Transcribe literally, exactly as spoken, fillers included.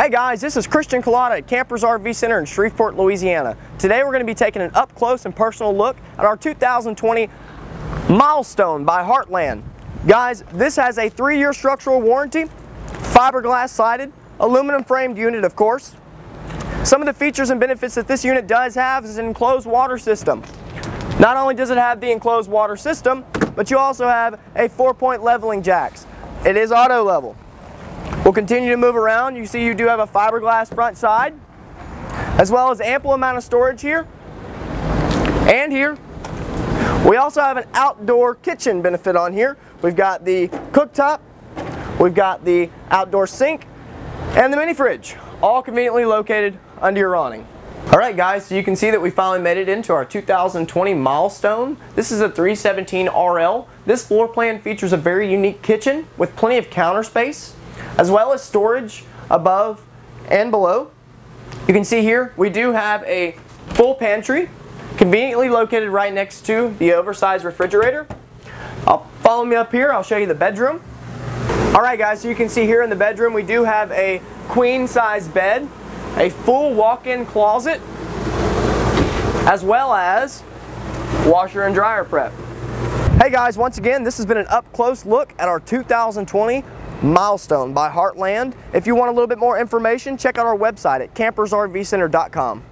Hi guys, this is Christian Collada at Campers R V Center in Shreveport, Louisiana. Today we're going to be taking an up close and personal look at our two thousand twenty Milestone by Heartland. Guys, this has a three-year structural warranty, fiberglass sided, aluminum framed unit of course. Some of the features and benefits that this unit does have is an enclosed water system. Not only does it have the enclosed water system, but you also have a four-point leveling jacks. It is auto level. We'll continue to move around. You see you do have a fiberglass front side, as well as ample amount of storage here and here. We also have an outdoor kitchen benefit on here. We've got the cooktop, we've got the outdoor sink, and the mini fridge, all conveniently located under your awning. Alright guys, so you can see that we finally made it into our two thousand twenty Milestone. This is a three seventeen R L. This floor plan features a very unique kitchen with plenty of counter space, as well as storage above and below. You can see here we do have a full pantry, conveniently located right next to the oversized refrigerator. I'll follow me up here, I'll show you the bedroom. Alright guys, so you can see here in the bedroom we do have a queen size bed, a full walk-in closet, as well as washer and dryer prep. Hey guys, once again, this has been an up-close look at our two thousand twenty Milestone by Heartland. If you want a little bit more information, check out our website at campers R V center dot com.